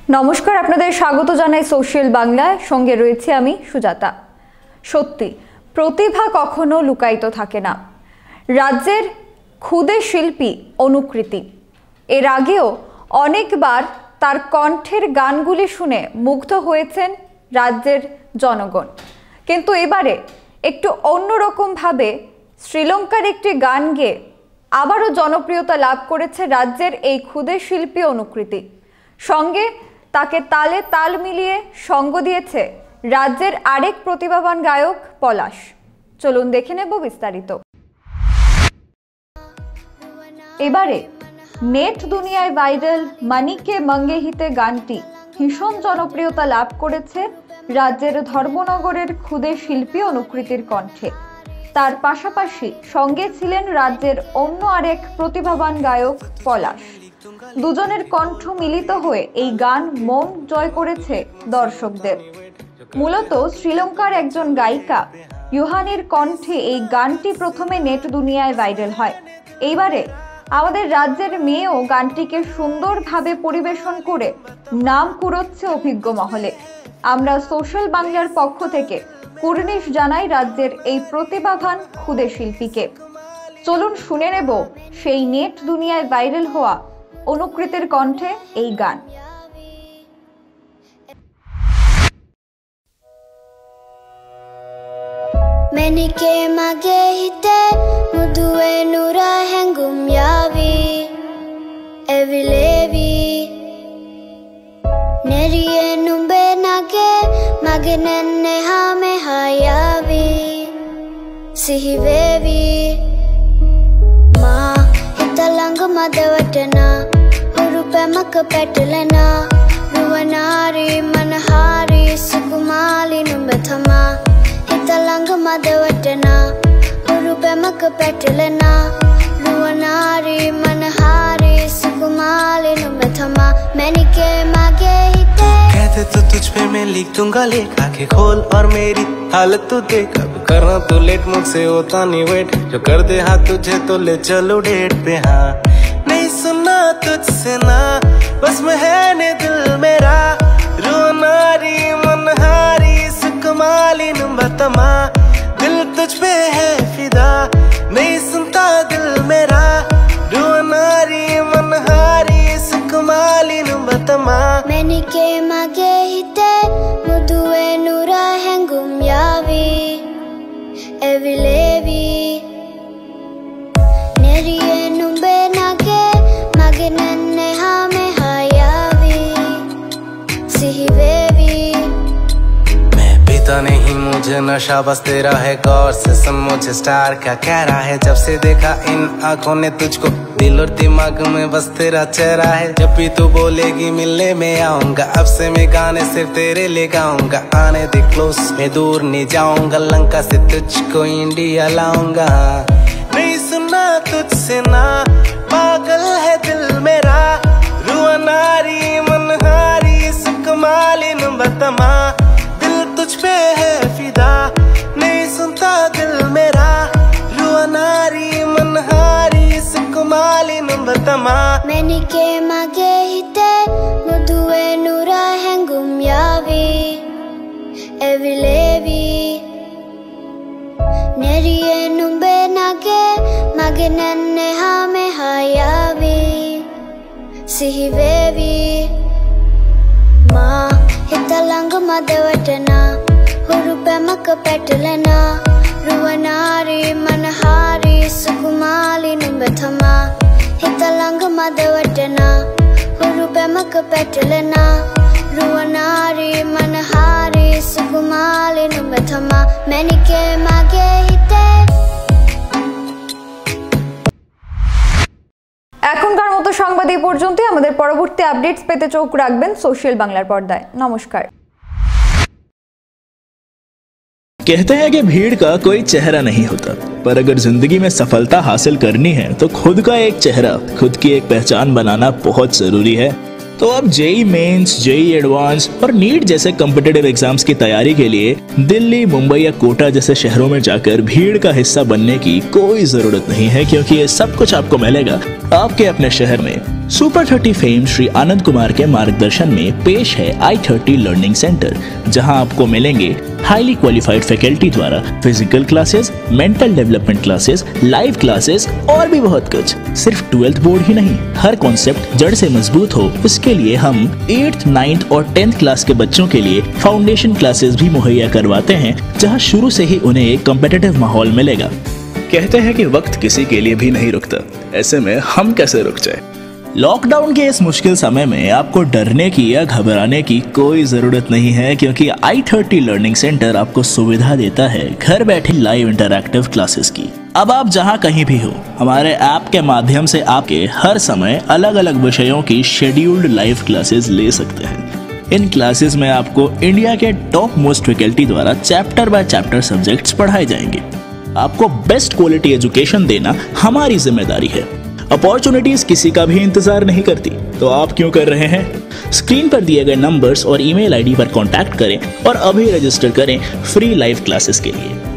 নমস্কার, আপনাদের স্বাগত জানাই সোশ্যাল বাংলায়। সঙ্গে রয়েছে আমি সুজাতা। সত্যি প্রতিভা কখনো লুকায়িত থাকে না। রাজ্যের ক্ষুদে শিল্পী অনুকৃতি এর আগেও অনেকবার তার কণ্ঠের গানগুলি শুনে মুগ্ধ হয়েছেন রাজ্যের জনগণ, কিন্তু এবারে একটু অন্যরকমভাবে শ্রীলঙ্কার একটি গান গেয়ে আবারও জনপ্রিয়তা লাভ করেছে রাজ্যের এই ক্ষুদে শিল্পী অনুকৃতি। সঙ্গে তাকে তালে তাল মিলিয়ে সঙ্গ দিয়েছে রাজ্যের আরেক প্রতিভাবান গায়ক পলাশ। চলুন দেখে নেব বিস্তারিত। এবারে নেট দুনিয়ায় ভাইরাল মানিকে মঙ্গে হিতে গানটি ভীষণ জনপ্রিয়তা লাভ করেছে রাজ্যের ধর্মনগরের ক্ষুদে শিল্পী অনুকৃতির কণ্ঠে। তার পাশাপাশি সঙ্গে ছিলেন রাজ্যের অন্য আরেক প্রতিভাবান গায়ক পলাশ। দুজনের কণ্ঠ মিলিত হয়ে এই গান মন জয় করেছে দর্শকদের। মূলত শ্রীলঙ্কার একজন গায়িকা ইউহানির কণ্ঠে এই গানটি প্রথমে নেট দুনিয়ায় ভাইরাল হয়। এইবারে আমাদের রাজ্যের মেয়েও গানটিকে সুন্দরভাবে পরিবেশন করে নাম কুড়োচ্ছে অভিজ্ঞ মহলে। আমরা সোশ্যাল বাংলার পক্ষ থেকে কুর্নিশ জানাই রাজ্যের এই প্রতিভাবান ক্ষুদে শিল্পীকে। চলুন শুনে নেব সেই নেট দুনিয়ায় ভাইরাল হওয়া অনুকৃতির কণ্ঠে এই গান। Menike mage hite mudue nura hengum yavi evilevi neriye numbe nage mage nenne ha me hayavi sihivevi ma hitalang madawatana hurupemak petlena ruwanari manhari sukumali numbe thama हितलंग मदवटना हुरुपेमक पेटलना रुवनारी मनहारी सुकुमाली नुमथमा मैनिके मागे हिते कहते तो तुझ पे मैं लिख दूंगा लेख, आंखें खोल और मेरी हालत तू देख। अब करना तो लेट, मुझसे होता नहीं वेट, जो कर दे हाँ तुझे तो ले चलो डेट पे। हाँ नहीं सुनना तुझसे ना बस में है ने दिल मेरा रुवनारी मनहारी सुकुमाली नुमथमा दिल तुझ पे है फिदा, नहीं सुनता दिल मेरा रुवनारी मनहारी सुकुमाली नुमथमा मैनिके मागे हिते मुदुए नूरा हेंगुम यावी एविलेवी नेरिये नुम्बे नागे मागे नन्ने हामे हायावी सिहिवेवी। नहीं मुझे नशा बस तेरा है, गौर से सुन मुझे स्टार क्या कह रहा है। जब से देखा इन आंखों ने तुझको दिल और दिमाग में बस तेरा चेहरा है। जब भी तू बोलेगी मिलने में आऊंगा, अब से मैं गाने सिर्फ तेरे ले गाऊंगा। आने दे क्लोज, मैं दूर नहीं जाऊंगा, लंका से तुझको इंडिया लाऊंगा। नहीं सुनना तुझसे ना पागल है दिल मेरा रुवनारी मनहारी सुकुमाली नुमथमा तुझ पे है फिदा, नहीं सुनता दिल मेरा रुवनारी मनहारी सुकुमाली नुमथमा मैनिके मागे हिते मुदुए नूरा हेंगुम यावी एविलेवी नेरिये नुम्बे नागे मागे नन्ने हामे हायावी सिहिवेवी मा हितलंग मदवटना हुरुपेमक पेटलना रुवनारी मनहारी सुकुमाली नुमथमा हितलंग मदवटना हुरुपेमक पेटलना रुवनारी मनहारी सुकुमाली नुमथमा मैनिके मागे हिते। এখনকার মতো সংবাদ এই পর্যন্তই। আমাদের পরবর্তী আপডেটস পেতে চোখ রাখবেন সোশ্যাল বাংলার পর্দায়। নমস্কার। कहते हैं कि भीड़ का कोई चेहरा नहीं होता, पर अगर जिंदगी में सफलता हासिल करनी है तो खुद का एक चेहरा, खुद की एक पहचान बनाना बहुत जरूरी है। तो अब जेई मेंस, जेई एडवांस और नीट जैसे कॉम्पिटिटिव एग्जाम्स की तैयारी के लिए दिल्ली, मुंबई या कोटा जैसे शहरों में जाकर भीड़ का हिस्सा बनने की कोई जरूरत नहीं है, क्योंकि ये सब कुछ आपको मिलेगा आपके अपने शहर में। सुपर 30 फेम श्री आनंद कुमार के मार्गदर्शन में पेश है i30 लर्निंग सेंटर, जहां आपको मिलेंगे हाईली क्वालिफाइड फैकल्टी द्वारा physical classes, mental development classes, live classes और भी बहुत कुछ। सिर्फ 12th बोर्ड ही नहीं, हर कॉन्सेप्ट जड़ से मजबूत हो, इसके लिए हम 8th, 9th और 10th क्लास के बच्चों के लिए फाउंडेशन क्लासेस भी मुहैया करवाते हैं, जहां शुरू से ही उन्हें एक कॉम्पिटिटिव माहौल मिलेगा। कहते हैं कि वक्त किसी के लिए भी नहीं रुकता, ऐसे में हम कैसे रुक जाए। लॉकडाउन के इस मुश्किल समय में आपको डरने की या घबराने की कोई जरूरत नहीं है, क्योंकि i30 लर्निंग सेंटर आपको सुविधा देता है घर बैठे लाइव इंटरैक्टिव क्लासेस की। अब आप जहां कहीं भी हो, हमारे ऐप के माध्यम से आपके हर समय अलग अलग विषयों की शेड्यूल्ड लाइव क्लासेस ले सकते हैं। इन क्लासेस में आपको इंडिया के टॉप मोस्ट फैकल्टी द्वारा चैप्टर बाय चैप्टर सब्जेक्ट्स पढ़ाए जाएंगे। आपको बेस्ट क्वालिटी एजुकेशन देना हमारी जिम्मेदारी है। अपॉर्चुनिटीज किसी का भी इंतजार नहीं करती, तो आप क्यों कर रहे हैं? स्क्रीन पर दिए गए नंबर्स और ईमेल आईडी पर कांटेक्ट करें और अभी रजिस्टर करें फ्री लाइव क्लासेस के लिए।